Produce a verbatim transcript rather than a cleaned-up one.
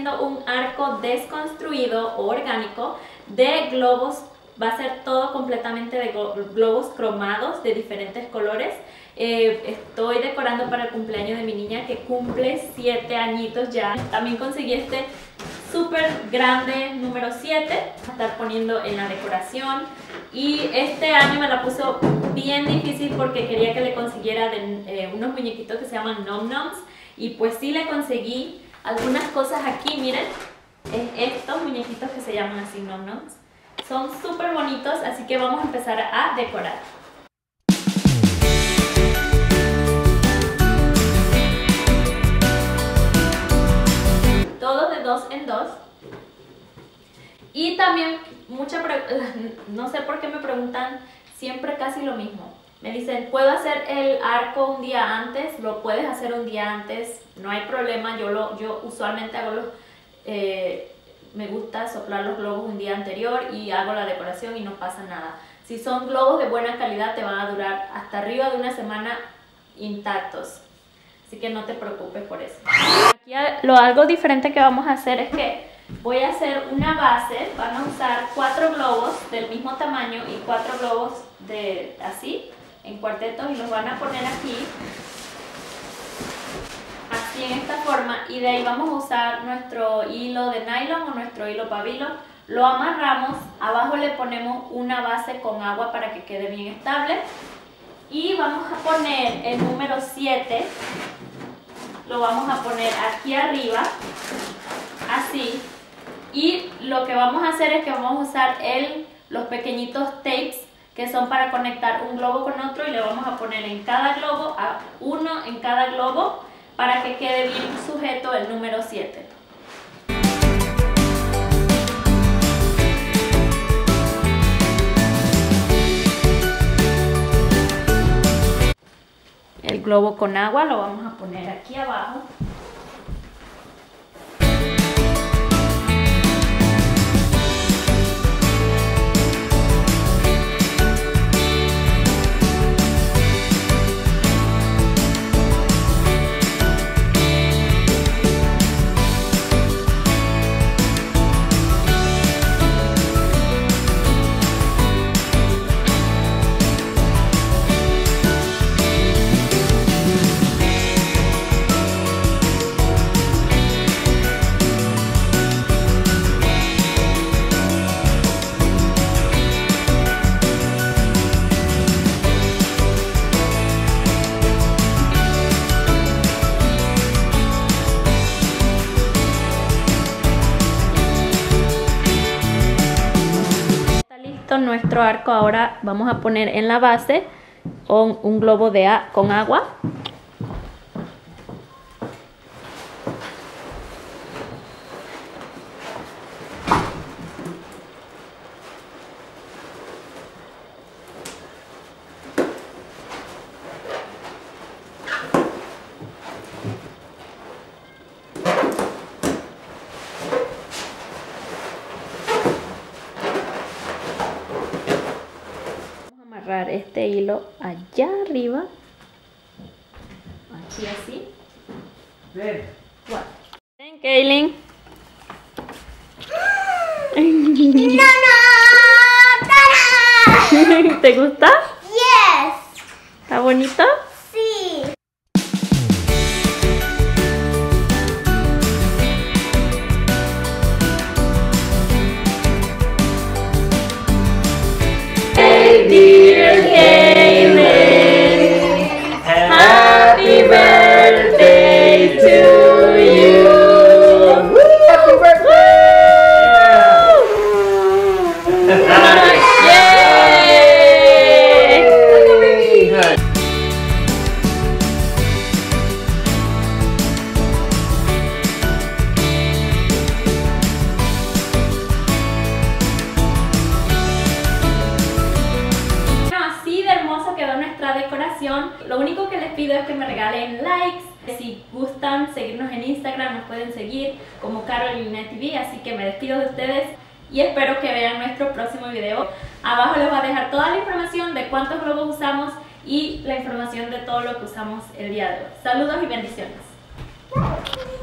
haciendo un arco desconstruido o orgánico de globos. Va a ser todo completamente de globos cromados de diferentes colores. Eh, estoy decorando para el cumpleaños de mi niña que cumple siete añitos ya. También conseguí este súper grande número siete. Voy a estar poniendo en la decoración. Y este año me la puso bien difícil porque quería que le consiguiera de, eh, unos muñequitos que se llaman Nom Noms. Y pues sí le conseguí algunas cosas aquí, miren. Es estos muñequitos que se llaman así Nom Noms. Son súper bonitos, así que vamos a empezar a decorar. Todo de dos en dos. Y también, mucha no sé por qué me preguntan siempre casi lo mismo. Me dicen, ¿puedo hacer el arco un día antes? Lo puedes hacer un día antes, no hay problema. Yo, lo, yo usualmente hago los... Eh, me gusta soplar los globos un día anterior y hago la decoración y no pasa nada. Si son globos de buena calidad te van a durar hasta arriba de una semana intactos. Así que no te preocupes por eso. Aquí lo algo diferente que vamos a hacer es que voy a hacer una base. Van a usar cuatro globos del mismo tamaño y cuatro globos de así, en cuartetos, y los van a poner aquí. Así en esta forma, y de ahí vamos a usar nuestro hilo de nylon o nuestro hilo pabilo, lo amarramos, abajo le ponemos una base con agua para que quede bien estable y vamos a poner el número siete, lo vamos a poner aquí arriba, así, y lo que vamos a hacer es que vamos a usar el, los pequeñitos tapes que son para conectar un globo con otro y le vamos a poner en cada globo, a uno en cada globo, para que quede bien sujeto el número siete. El globo con agua lo vamos a poner aquí abajo. Nuestro arco. Ahora vamos a poner en la base un, un globo de a, con agua. Este hilo allá arriba, aquí así. Ven. Bueno. Ven, Kaylin. No, no. ¿Te gusta? Yes. ¿Está bonito? Sí. Dear Kaylin, happy birthday to you. Happy birthday! Yay! Decoración. Lo único que les pido es que me regalen likes. Si gustan seguirnos en Instagram, nos pueden seguir como Carolina T V. Así que me despido de ustedes y espero que vean nuestro próximo video. Abajo les voy a dejar toda la información de cuántos globos usamos y la información de todo lo que usamos el día de hoy. Saludos y bendiciones.